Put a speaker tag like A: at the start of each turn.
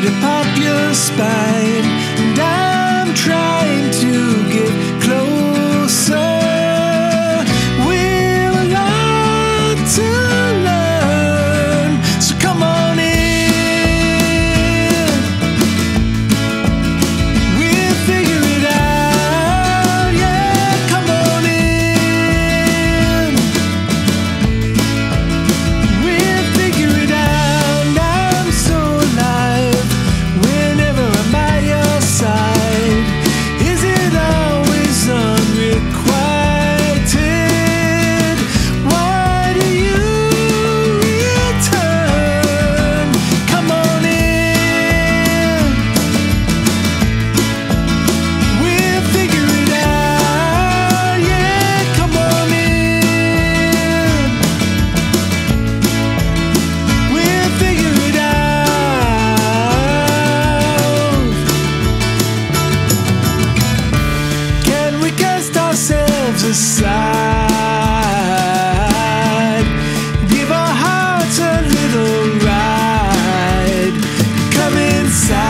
A: to pop your spine, and I'm trying to get closer. We've a lot to learn, so come on in. We'll figure it out, yeah, come on in. We'll figure it out. I'm so alive whenever I'm by your side. Is it always unrequited? Why do you return? Come on in. We'll figure it out, yeah, come on in. We'll figure it out. Can we cast ourselves aside? Give our hearts a little ride. Come inside.